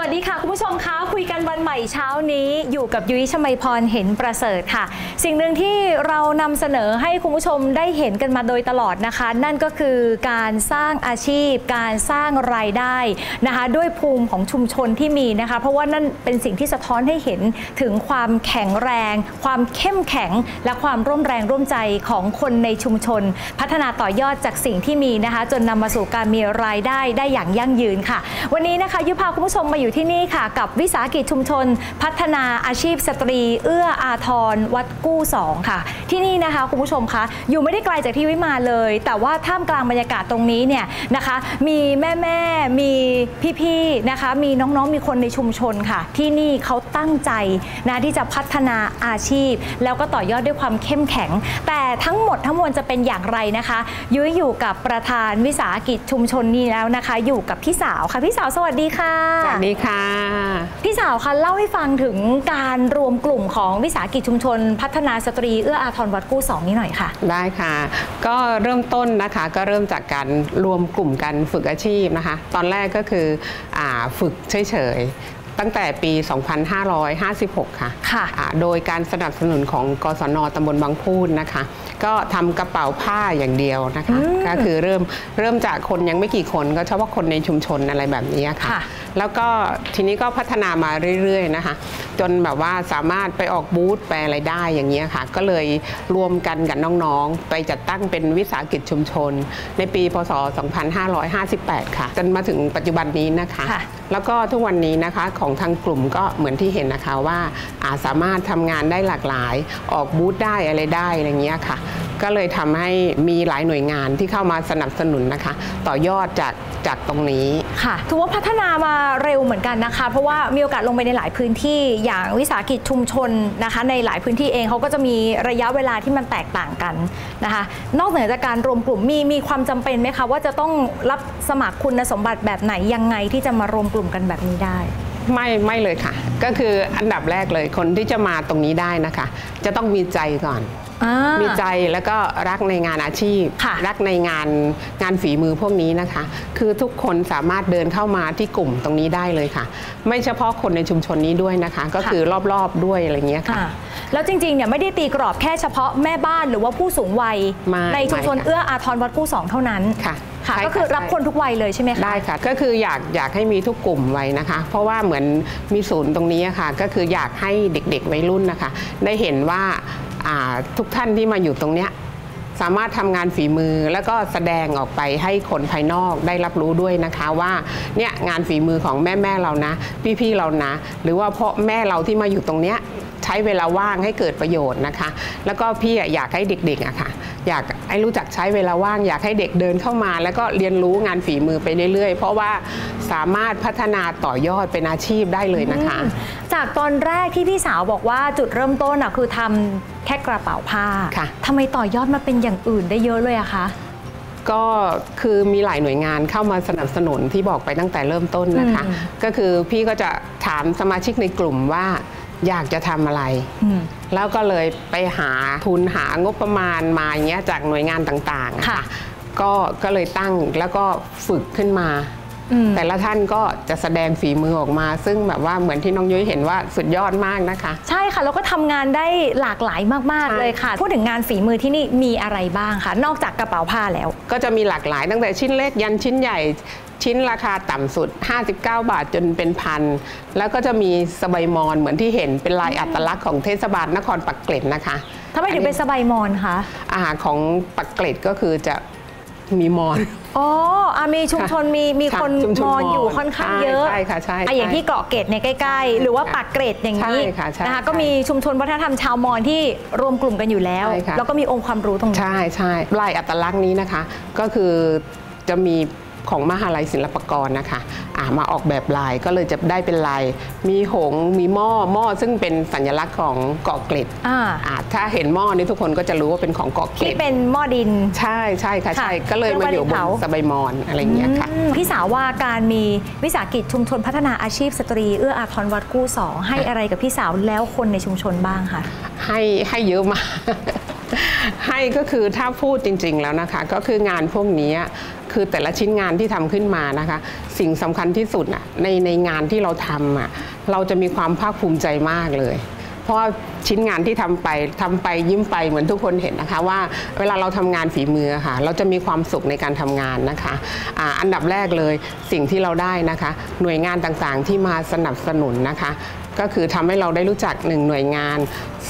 วัสดีค่ะคุณผู้ชมคะคุยกันวันใหม่เช้านี้อยู่กับยุ้ยชมัยพรเห็นประเสริฐค่ะสิ่งหนึ่งที่เรานำเสนอให้คุณผู้ชมได้เห็นกันมาโดยตลอดนะคะนั่นก็คือการสร้างอาชีพการสร้างรายได้นะคะด้วยภูมิของชุมชนที่มีนะคะเพราะว่านั่นเป็นสิ่งที่สะท้อนให้เห็นถึงความแข็งแรงความเข้มแข็งและความร่วมแรงร่วมใจของคนในชุมชนพัฒนาต่อยอดจากสิ่งที่มีนะคะจนนำมาสู่การมีรายได้อย่างยั่งยืนค่ะวันนี้นะคะยุ้ยพาคุณผู้ชมมาอยู่ที่นี่ค่ะกับวิสาหกิจชุมชนพัฒนาอาชีพสตรีเอื้ออาทรวัดกู้2ค่ะที่นี่นะคะคุณผู้ชมคะอยู่ไม่ได้ไกลจากที่วิมาเลยแต่ว่าท่ามกลางบรรยากาศตรงนี้เนี่ยนะคะมีแม่มีพี่ๆนะคะมีน้องๆมีคนในชุมชนค่ะที่นี่เขาตั้งใจนะที่จะพัฒนาอาชีพแล้วก็ต่อยอดด้วยความเข้มแข็งแต่ทั้งหมดทั้งมวลจะเป็นอย่างไรนะคะยุ้ยอยู่กับประธานวิสาหกิจชุมชนนี้แล้วนะคะอยู่กับพี่สาวค่ะพี่สาวสวัสดีค่ะสวัสดีค่ะพี่สาวคะเล่าให้ฟังถึงการรวมกลุ่มของวิสาหกิจชุมชนพัฒนาสตรีเอื้ออาทรวัดกู้2นี้หน่อยค่ะได้ค่ะก็เริ่มต้นนะคะก็เริ่มจากการรวมกลุ่มกันฝึกอาชีพนะคะตอนแรกก็คือฝึกเฉยๆตั้งแต่ปี 2556 ค่ะโดยการสนับสนุนของกศน.ตำบลบางพูนนะคะก็ทำกระเป๋าผ้าอย่างเดียวนะคะก็คือเริ่มจากคนยังไม่กี่คนก็เฉพาะคนในชุมชนอะไรแบบนี้ค่ะแล้วก็ทีนี้ก็พัฒนามาเรื่อยๆนะคะจนแบบว่าสามารถไปออกบูธไปอะไรได้อย่างเงี้ยค่ะก็เลยรวมกันกับน้องๆไปจัดตั้งเป็นวิสาหกิจชุมชนในปีพศ 2558 ค่ะจนมาถึงปัจจุบันนี้นะคะแล้วก็ทุกวันนี้นะคะของทางกลุ่มก็เหมือนที่เห็นนะคะว่าสามารถทำงานได้หลากหลายออกบูธได้อะไรได้อะไรเงี้ยค่ะก็เลยทำให้มีหลายหน่วยงานที่เข้ามาสนับสนุนนะคะต่อยอดจากตรงนี้ค่ะถือว่าพัฒนามาเร็วเหมือนกันนะคะเพราะว่ามีโอกาสลงไปในหลายพื้นที่อย่างวิสาหกิจชุมชนนะคะในหลายพื้นที่เองเขาก็จะมีระยะเวลาที่มันแตกต่างกันนะคะนอกเหนือจากการรวมกลุ่มมีความจำเป็นไหมคะว่าจะต้องรับสมัครคุณสมบัติแบบไหนยังไงที่จะมารวมกลุ่มกันแบบนี้ได้ไม่เลยค่ะก็คืออันดับแรกเลยคนที่จะมาตรงนี้ได้นะคะจะต้องมีใจก่อนมีใจแล้วก็รักในงานอาชีพรักในงานฝีมือพวกนี้นะคะคือทุกคนสามารถเดินเข้ามาที่กลุ่มตรงนี้ได้เลยค่ะไม่เฉพาะคนในชุมชนนี้ด้วยนะคะก็คือรอบๆด้วยอะไรเงี้ยค่ะแล้วจริงๆเนี่ยไม่ได้ตีกรอบแค่เฉพาะแม่บ้านหรือว่าผู้สูงวัยในชุมชนเอื้ออาทรวัดกู้2เท่านั้นค่ะก็คือรับคนทุกวัยเลยใช่ไหมคะได้ค่ะก็คืออยากให้มีทุกกลุ่มวัยนะคะเพราะว่าเหมือนมีศูนย์ตรงนี้ค่ะก็คืออยากให้เด็กๆวัยรุ่นนะคะได้เห็นว่าทุกท่านที่มาอยู่ตรงเนี้ยสามารถทำงานฝีมือแล้วก็แสดงออกไปให้คนภายนอกได้รับรู้ด้วยนะคะว่าเนี่ยงานฝีมือของแม่เรานะพี่ๆเรานะหรือว่าพ่อแม่เราที่มาอยู่ตรงเนี้ยใช้เวลาว่างให้เกิดประโยชน์นะคะแล้วก็พี่อยากให้เด็กๆค่ะอยากให้รู้จักใช้เวลาว่างอยากให้เด็กเดินเข้ามาแล้วก็เรียนรู้งานฝีมือไปเรื่อยๆเพราะว่าสามารถพัฒนาต่อยอดเป็นอาชีพได้เลยนะคะจากตอนแรกที่พี่สาวบอกว่าจุดเริ่มต้นคือทำแค่กระเป๋าผ้าทำไมต่อยอดมาเป็นอย่างอื่นได้เยอะเลยอะคะก็คือมีหลายหน่วยงานเข้ามาสนับสนุนที่บอกไปตั้งแต่เริ่มต้นนะคะก็คือพี่ก็จะถามสมาชิกในกลุ่มว่าอยากจะทำอะไรแล้วก็เลยไปหาทุนหางบประมาณมาอย่างเงี้ยจากหน่วยงานต่างๆค่ะก็เลยตั้งแล้วก็ฝึกขึ้นมาแต่ละท่านก็จะแสดงฝีมือออกมาซึ่งแบบว่าเหมือนที่น้องยุ้ยเห็นว่าสุดยอดมากนะคะใช่ค่ะแล้วก็ทำงานได้หลากหลายมากๆเลยค่ะพูดถึงงานฝีมือที่นี่มีอะไรบ้างคะนอกจากกระเป๋าผ้าแล้วก็จะมีหลากหลายตั้งแต่ชิ้นเล็กยันชิ้นใหญ่ชิ้นราคาต่ำสุด59 บาทจนเป็นพันแล้วก็จะมีสบายมอนเหมือนที่เห็นเป็นลายอัตลักษณ์ของเทศบาลนครปักเกร็ดนะคะทำไมถึงเป็นสบายมอนคะอาหารของปักเกร็ดก็คือจะมีมอนมีชุมชนมีคนมอนอยู่ค่อนข้างเยอะใช่ค่ะใช่อย่างที่เกาะเกร็ดในใกล้ๆหรือว่าปากเกร็ดอย่างนี้นะคะก็มีชุมชนวัฒนธรรมชาวมอญที่รวมกลุ่มกันอยู่แล้วแล้วก็มีองค์ความรู้ตรงนี้ใช่ลายอัตลักษณ์นี้นะคะก็คือจะมีของมหาลัยศิลปากรนะคะมาออกแบบลายก็เลยจะได้เป็นลายมีหงมีหม้อซึ่งเป็นสัญลักษณ์ของเกาะเกร็ดถ้าเห็นหม้อนี้ทุกคนก็จะรู้ว่าเป็นของเกาะเกร็ดที่เป็นหม้อดินใช่ค่ะใช่ก็เลยมาอยู่บนสบายมอนอะไรอย่างเงี้ยค่ะพี่สาวว่าการมีวิสาหกิจชุมชนพัฒนาอาชีพสตรีเอื้ออาทรวัดกู้2ให้อะไรกับพี่สาวแล้วคนในชุมชนบ้างคะให้เยอะมากให้ก็คือถ้าพูดจริงๆแล้วนะคะก็คืองานพวกนี้คือแต่ละชิ้นงานที่ทำขึ้นมานะคะสิ่งสำคัญที่สุดน่ะในงานที่เราทำอ่ะเราจะมีความภาคภูมิใจมากเลยเพราะชิ้นงานที่ทำไปยิ้มไปเหมือนทุกคนเห็นนะคะว่าเวลาเราทำงานฝีมือค่ะเราจะมีความสุขในการทำงานนะคะอันดับแรกเลยสิ่งที่เราได้นะคะหน่วยงานต่างๆที่มาสนับสนุนนะคะก็คือทำให้เราได้รู้จัก1หน่วยงาน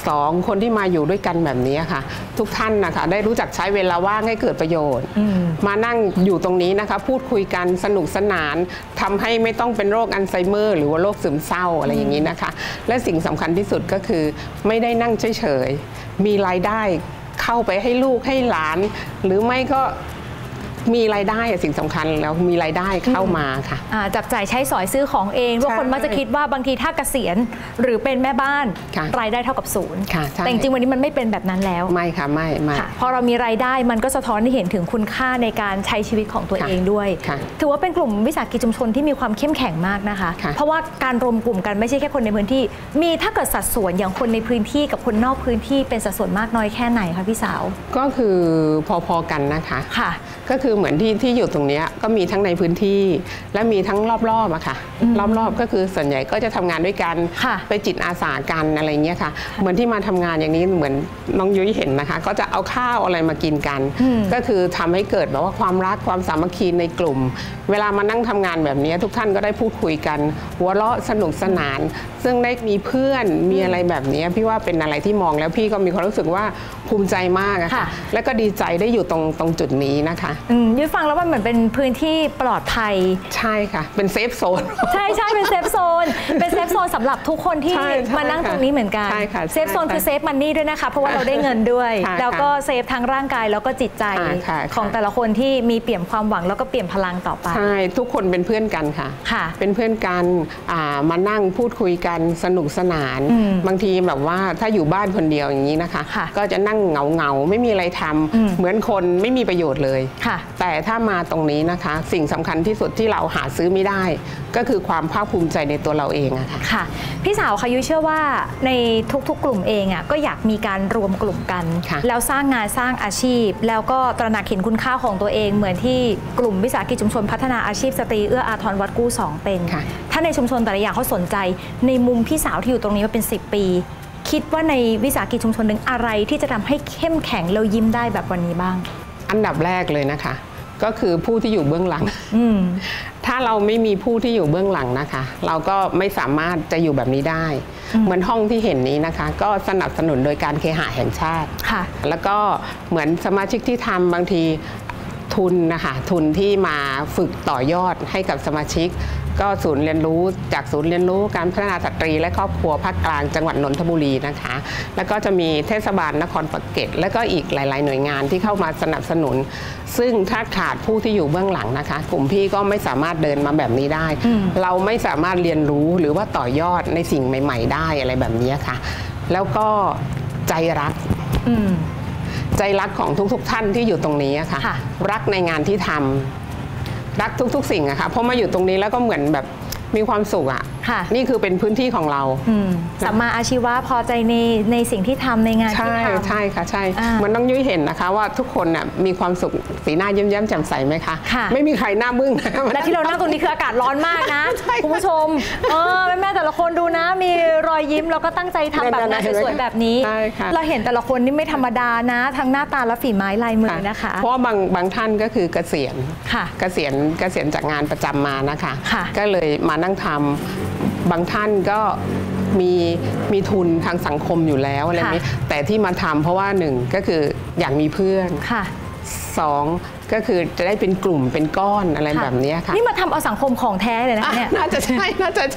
2คนที่มาอยู่ด้วยกันแบบนี้ค่ะทุกท่านนะคะได้รู้จักใช้เวลาว่างให้เกิดประโยชน์มานั่งอยู่ตรงนี้นะคะพูดคุยกันสนุกสนานทำให้ไม่ต้องเป็นโรคอัลไซเมอร์หรือว่าโรคซึมเศร้าอะไรอย่างนี้นะคะและสิ่งสำคัญที่สุดก็คือไม่ได้นั่งเฉยๆมีรายได้เข้าไปให้ลูกให้หลานหรือไม่ก็มีรายได้สิ่งสำคัญแล้วมีรายได้เข้ามาค่ะจับจ่ายใช้สอยซื้อของเองว่าคนมักจะคิดว่าบางทีถ้าเกษียณหรือเป็นแม่บ้านรายได้เท่ากับศูนย์แต่จริงๆวันนี้มันไม่เป็นแบบนั้นแล้วไม่ค่ะไม่พอเรามีรายได้มันก็สะท้อนให้เห็นถึงคุณค่าในการใช้ชีวิตของตัวเองด้วยถือว่าเป็นกลุ่มวิสาหกิจชุมชนที่มีความเข้มแข็งมากนะคะเพราะว่าการรวมกลุ่มกันไม่ใช่แค่คนในพื้นที่มีถ้าเกิดสัดส่วนอย่างคนในพื้นที่กับคนนอกพื้นที่เป็นสัดส่วนมากน้อยแค่ไหนคะพี่สาวก็คือพอๆกันนะคะก็คือเหมือนที่อยู่ตรงนี้ก็มีทั้งในพื้นที่และมีทั้งรอบๆอะค่ะรอบๆก็คือส่วนใหญ่ก็จะทำงานด้วยกันไปจิตอาสากันอะไรเงี้ยค่ะเหมือนที่มาทำงานอย่างนี้เหมือนน้องยุ้ยเห็นนะคะก็จะเอาข้าวอะไรมากินกันก็คือทำให้เกิดแบบว่าความรักความสามัคคีในกลุ่มเวลามานั่งทำงานแบบนี้ทุกท่านก็ได้พูดคุยกันหัวเราะสนุกสนานซึ่งได้มีเพื่อนมีอะไรแบบนี้พี่ว่าเป็นอะไรที่มองแล้วพี่ก็มีความรู้สึกว่าภูมิใจมากอะค่ะและก็ดีใจได้อยู่ตรงจุดนี้นะคะยุ้ยฟังแล้วมันเหมือนเป็นพื้นที่ปลอดภัยใช่ค่ะเป็นเซฟโซนใช่เป็นเซฟโซนเป็นเซฟโซนสำหรับทุกคนที่มานั่งตรงนี้เหมือนกันเซฟโซนคือเซฟมันนี่ด้วยนะคะเพราะว่าเราได้เงินด้วยแล้วก็เซฟทั้งร่างกายแล้วก็จิตใจของแต่ละคนที่มีเปี่ยมความหวังแล้วก็เปี่ยมพลังต่อไปใช่ทุกคนเป็นเพื่อนกันค่ะเป็นเพื่อนกันมานั่งพูดคุยกันสนุกสนานบางทีแบบว่าถ้าอยู่บ้านคนเดียวอย่างนี้นะคะก็จะนั่งเหงาไม่มีอะไรทำเหมือนคนไม่มีประโยชน์เลยแต่ถ้ามาตรงนี้นะคะสิ่งสำคัญที่สุดที่เราหาซื้อไม่ได้ก็คือความภาคภูมิใจในตัวเราเองอะค่ะพี่สาวคะยุ้ยเชื่อว่าในทุกๆกลุ่มเองอะก็อยากมีการรวมกลุ่มกันแล้วสร้างงานสร้างอาชีพแล้วก็ตระหนักเห็นคุณค่าของตัวเองเหมือนที่กลุ่มวิสาหกิจชุมชนพัฒนาอาชีพสตรีเอื้ออาทรวัดกู้2เป็นถ้าในชุมชนแต่ละอย่างเขาสนใจในมุมพี่สาวที่อยู่ตรงนี้มาเป็น10 ปีคิดว่าในวิสาหกิจชุมชนหนึ่งอะไรที่จะทำให้เข้มแข็งแล้วยิ้มได้แบบวันนี้บ้างอันดับแรกเลยนะคะก็คือผู้ที่อยู่เบื้องหลังถ้าเราไม่มีผู้ที่อยู่เบื้องหลังนะคะเราก็ไม่สามารถจะอยู่แบบนี้ได้เหมือนห้องที่เห็นนี้นะคะก็สนับสนุนโดยการเคหะแห่งชาติแล้วก็เหมือนสมาชิกที่ทำบางทีทุนนะคะทุนที่มาฝึกต่อยอดให้กับสมาชิกก็ศูนย์เรียนรู้จากศูนย์เรียนรู้การพัฒนาสตรีและครอบครัวภาคกลางจังหวัดนนทบุรีนะคะแล้วก็จะมีเทศบาลนครปากเกร็ดและก็อีกหลายๆหน่วยงานที่เข้ามาสนับสนุนซึ่งถ้าขาดผู้ที่อยู่เบื้องหลังนะคะกลุ่มพี่ก็ไม่สามารถเดินมาแบบนี้ได้เราไม่สามารถเรียนรู้หรือว่าต่อยอดในสิ่งใหม่ๆได้อะไรแบบนี้ค่ะแล้วก็ใจรักใจรักของทุกๆท่านที่อยู่ตรงนี้ค่ะรักในงานที่ทำรักทุกๆสิ่งอะค่ะเพราะมาอยู่ตรงนี้แล้วก็เหมือนแบบมีความสุขอะนี่คือเป็นพื้นที่ของเราสัมมาอาชีวะพอใจในสิ่งที่ทำในงานที่ทำใช่ค่ะใช่เหมือนน้องยุ้ยเห็นนะคะว่าทุกคนน่ะมีความสุขสีหน้ายิ้มแย้มแจ่มใสไหมคะไม่มีใครหน้าบึ้งและที่เรานั่งตรงนี้คืออากาศร้อนมากนะคุณผู้ชมแม่แต่ละคนดูนะมีรอยยิ้มแล้วก็ตั้งใจทำแบบงานสวยๆแบบนี้เราเห็นแต่ละคนนี่ไม่ธรรมดานะทั้งหน้าตาและฝีไม้ลายมือนะคะเพราะบางท่านก็คือเกษียณจากงานประจำมานะคะก็เลยมานั่งทำบางท่านก็มีทุนทางสังคมอยู่แล้วอะไรนี้แต่ที่มาทำเพราะว่า1ก็คืออยากมีเพื่อน2ก็คือจะได้เป็นกลุ่มเป็นก้อนอะไรแบบนี้ค่ะนี่มาทำเอาสังคมของแท้เลยนะเนี่ยน่าจะใช่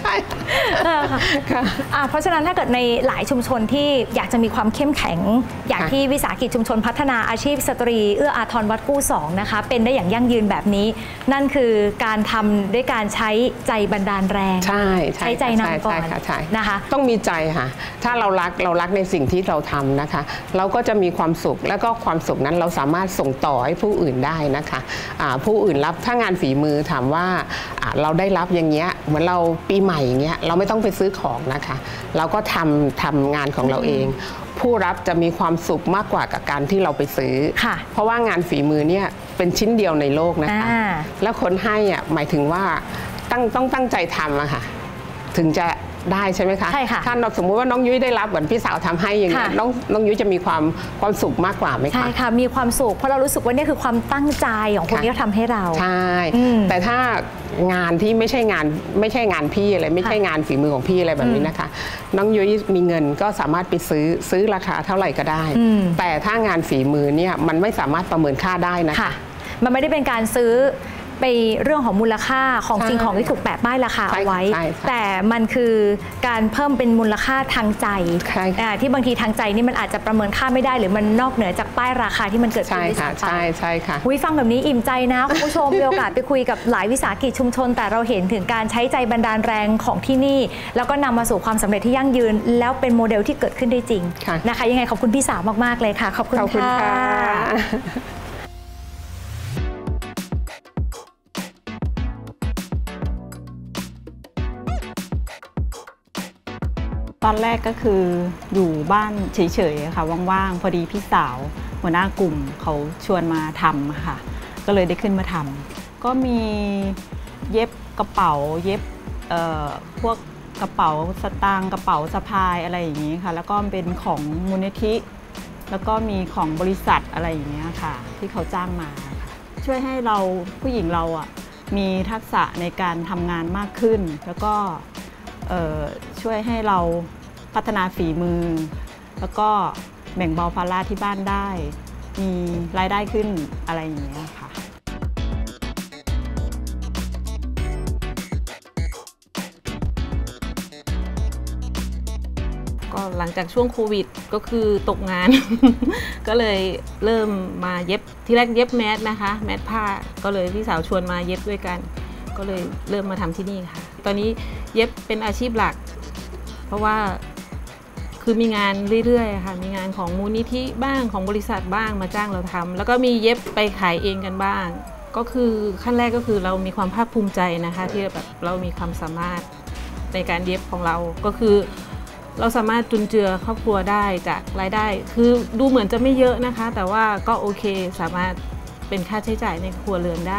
เพราะฉะนั้นถ้าเกิดในหลายชุมชนที่อยากจะมีความเข้มแข็งอย่างที่วิสาหกิจชุมชนพัฒนาอาชีพสตรีเอื้ออาทรวัดกู้2นะคะเป็นได้อย่างยั่งยืนแบบนี้นั่นคือการทำด้วยการใช้ใจบันดาลแรงใช้ใจนำก่อนนะคะต้องมีใจค่ะถ้าเรารักในสิ่งที่เราทำนะคะเราก็จะมีความสุขแล้วก็ความสุขนั้นเราสามารถส่งต่อให้ผู้อื่นได้นะคะผู้อื่นรับถ้างานฝีมือถามว่าเราได้รับอย่างเงี้ยเหมือนเราปีใหม่อย่างเงี้ยเราไม่ต้องไปซื้อของนะคะเราก็ทำงานของเราเองผู้รับจะมีความสุขมากกว่ากับการที่เราไปซื้อเพราะว่างานฝีมือเนี่ยเป็นชิ้นเดียวในโลกนะคะแล้วคนให้อ่ะหมายถึงว่าต้องตั้งใจทำอะค่ะถึงจะได้ใช่ไหมคะใช่ค่ะถ้าสมมุติว่าน้องยุ้ยได้รับเหมือนพี่สาวทำให้อย่างนี้น้องยุ้ยจะมีความสุขมากกว่าไหมคะใช่ค่ะมีความสุขเพราะเรารู้สึกว่านี่คือความตั้งใจของคนที่เขาทำให้เราใช่แต่ถ้างานที่ไม่ใช่งานพี่อะไรไม่ใช่งานฝีมือของพี่อะไรแบบนี้นะคะน้องยุ้ยมีเงินก็สามารถไปซื้อราคาเท่าไหร่ก็ได้แต่ถ้างานฝีมือเนี่ยมันไม่สามารถประเมินค่าได้นะคะมันไม่ได้เป็นการซื้อไปเรื่องของมูลค่าของจริงของที่ถูกแปะป้ายราคาเอาไว้แต่มันคือการเพิ่มเป็นมูลค่าทางใจที่บางทีทางใจนี่มันอาจจะประเมินค่าไม่ได้หรือมันนอกเหนือจากป้ายราคาที่มันเกิดขึ้นด้วยซ้ำไปใช่ค่ะฟังแบบนี้อิ่มใจนะคุณผู้ชม มีโอกาสไปคุยกับหลายวิสาหกิจชุมชนแต่เราเห็นถึงการใช้ใจบันดาลแรงของที่นี่แล้วก็นำมาสู่ความสำเร็จที่ยั่งยืนแล้วเป็นโมเดลที่เกิดขึ้นได้จริงนะคะยังไงขอบคุณพี่สาวมากๆเลยค่ะขอบคุณค่ะตอนแรกก็คืออยู่บ้านเฉยๆค่ะว่างๆพอดีพี่สาวหัวหน้ากลุ่มเขาชวนมาทำค่ะก็เลยได้ขึ้นมาทำก็มีเย็บกระเป๋าเย็บพวกกระเป๋าสตางค์กระเป๋าสะพายอะไรอย่างนี้ค่ะแล้วก็เป็นของมูลนิธิแล้วก็มีของบริษัทอะไรอย่างนี้ค่ะที่เขาจ้างมาค่ะช่วยให้เราผู้หญิงเราอ่ะมีทักษะในการทำงานมากขึ้นแล้วก็ช่วยให้เราพัฒนาฝีมือแล้วก็แบ่งเบาภาระที่บ้านได้มีรายได้ขึ้นอะไรอย่างเงี้ยค่ะก็หลังจากช่วงโควิดก็คือตกงาน ก็เลยเริ่มมาเย็บที่แรกเย็บแมสนะคะแมสผ้าก็เลยพี่สาวชวนมาเย็บด้วยกันก็เลยเริ่มมาทำที่นี่ค่ะตอนนี้เย็บเป็นอาชีพหลักเพราะว่าคือมีงานเรื่อยๆค่ะมีงานของมูลนิธิบ้างของบริษัทบ้างมาจ้างเราทำแล้วก็มีเย็บไปขายเองกันบ้างก็คือขั้นแรกก็คือเรามีความภาคภูมิใจนะคะที่แบบเรามีความสามารถในการเย็บของเราก็คือเราสามารถจุนเจือครอบครัวได้จากรายได้คือดูเหมือนจะไม่เยอะนะคะแต่ว่าก็โอเคสามารถเป็นค่าใช้จ่ายในครัวเรือนได้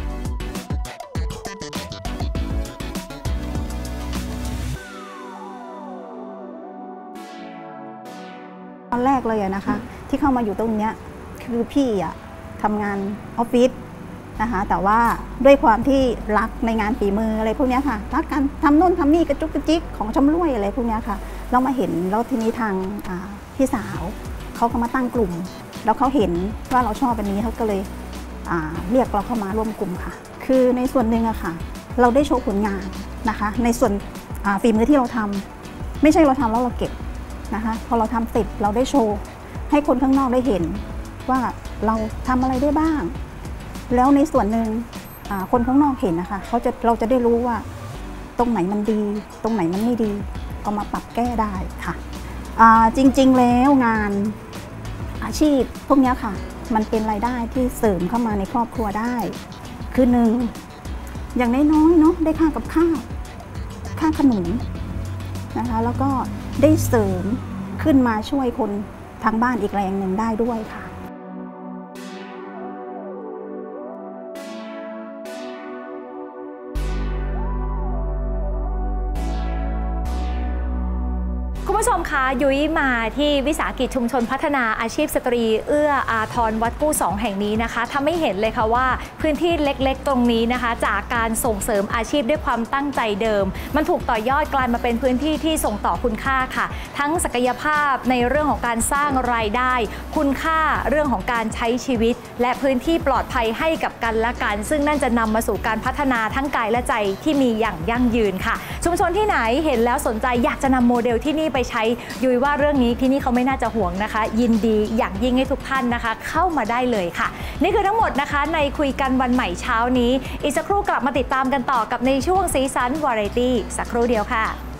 ตอนแรกเลยนะคะที่เข้ามาอยู่ตรงนี้คือพี่ทำงานออฟฟิศนะคะแต่ว่าด้วยความที่รักในงานฝีมืออะไรพวกนี้ค่ะรักการทำโน่นทำนี่กระจุกกระจิกของชำร่วยอะไรพวกนี้ค่ะเรามาเห็นแล้วทีนี้ทางพี่สาวเขาก็มาตั้งกลุ่มแล้วเขาเห็นว่าเราชอบแบบนี้เขาก็เลยเรียกเราเข้ามาร่วมกลุ่มค่ะคือในส่วนหนึ่งอะค่ะเราได้โชว์ผลงานนะคะในส่วนฝีมือที่เราทำไม่ใช่เราทำแล้วเราเก็บนะคะพอเราทำเสร็จเราได้โชว์ให้คนข้างนอกได้เห็นว่าเราทำอะไรได้บ้างแล้วในส่วนหนึ่งคนข้างนอกเห็นนะคะเราจะได้รู้ว่าตรงไหนมันดีตรงไหนมันไม่ดีเอามาปรับแก้ได้ค่ะจริงๆแล้วงานอาชีพพวกนี้ค่ะมันเป็นรายได้ที่เสริมเข้ามาในครอบครัวได้คือหนึ่งอย่างน้อยๆเนาะได้ค่ากับข้าวค่าขนมนะคะแล้วก็ได้เสริมขึ้นมาช่วยคนทางบ้านอีกแรงหนึ่งได้ด้วยค่ะคุณผู้ชมคะยุ้ยมาที่วิสาหกิจชุมชนพัฒนาอาชีพสตรีเอื้ออาทรวัดกู้2แห่งนี้นะคะทำให้เห็นเลยค่ะว่าพื้นที่เล็กๆตรงนี้นะคะจากการส่งเสริมอาชีพด้วยความตั้งใจเดิมมันถูกต่อยอดกลายมาเป็นพื้นที่ที่ส่งต่อคุณค่าค่ะทั้งศักยภาพในเรื่องของการสร้างรายได้คุณค่าเรื่องของการใช้ชีวิตและพื้นที่ปลอดภัยให้กับกันและกันซึ่งนั่นจะนำมาสู่การพัฒนาทั้งกายและใจที่มีอย่างยั่งยืนค่ะชุมชนที่ไหนเห็นแล้วสนใจอยากจะนำโมเดลที่นี่ไปใช้ยุ้ยว่าเรื่องนี้ที่นี่เขาไม่น่าจะห่วงนะคะยินดีอย่างยิ่งให้ทุกท่านนะคะเข้ามาได้เลยค่ะนี่คือทั้งหมดนะคะในคุยกันวันใหม่เช้านี้อีกสักครู่กลับมาติดตามกันต่อกับในช่วงสีสันวาไรตี้สักครู่เดียวค่ะ